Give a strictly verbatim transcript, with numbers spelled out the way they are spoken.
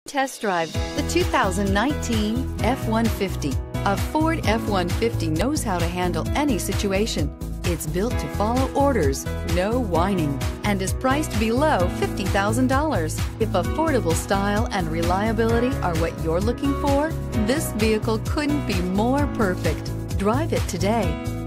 test drive the two thousand nineteen F one fifty. A Ford F one fifty knows how to handle any situation. It's built to follow orders, no whining, and is priced below fifty thousand dollars. If affordable style and reliability are what you're looking for, this vehicle couldn't be more perfect. Drive it today.